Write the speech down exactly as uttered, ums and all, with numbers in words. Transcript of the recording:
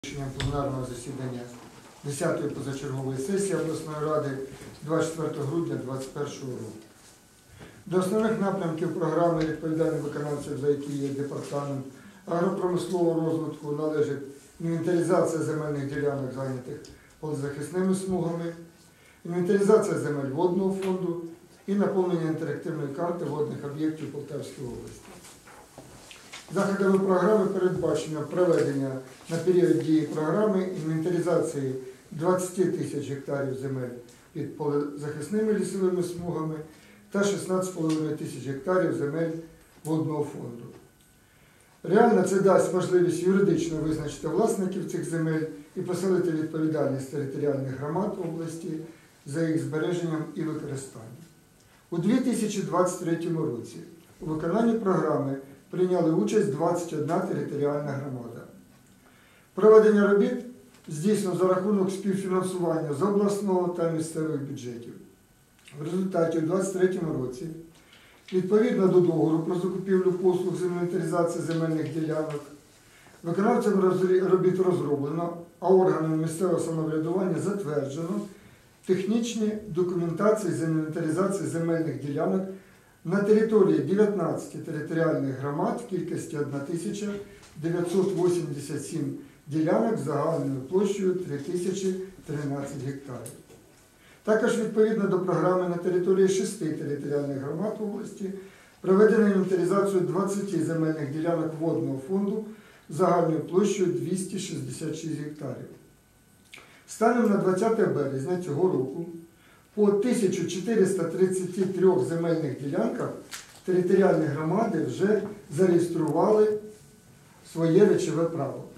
Рішенням пленарного засідання десятої позачергової сесії обласної ради двадцять четвертого грудня дві тисячі двадцять першого року. До основних напрямків програми, відповідальним виконавцем за які є департамент агропромислового розвитку, належить інвентаризація земельних ділянок, зайнятих полезахисними смугами, інвентаризація земель водного фонду і наповнення інтерактивної карти водних об'єктів Полтавської області. Заходами програми передбачено проведення на період дії програми інвентаризації двадцяти тисяч гектарів земель під полезахисними лісовими смугами та шістнадцять з половиною тисяч гектарів земель водного фонду. Реально це дасть можливість юридично визначити власників цих земель і посилити відповідальність територіальних громад області за їх збереженням і використанням. У дві тисячі двадцять третьому році у виконанні програми прийняли участь двадцять одна територіальна громада. Проведення робіт здійснено за рахунок співфінансування з обласного та місцевих бюджетів. В результаті у дві тисячі двадцять третьому році, відповідно до договору про закупівлю послуг з інвентаризації земельних ділянок, виконавцем робіт розроблено, а органом місцевого самоврядування затверджено технічні документації з інвентаризації земельних ділянок на території дев'ятнадцяти територіальних громад в кількості тисяча дев'ятсот вісімдесят сім ділянок з загальною площею три тисячі тринадцять гектарів. Також відповідно до програми на території шести територіальних громад області проведено інвентаризацію двадцяти земельних ділянок водного фонду з загальною площею двісті шістдесят шість гектарів. Станом на двадцяте березня цього року по тисячі чотириста тридцяти трьом земельних ділянках територіальні громади вже зареєстрували своє речове право.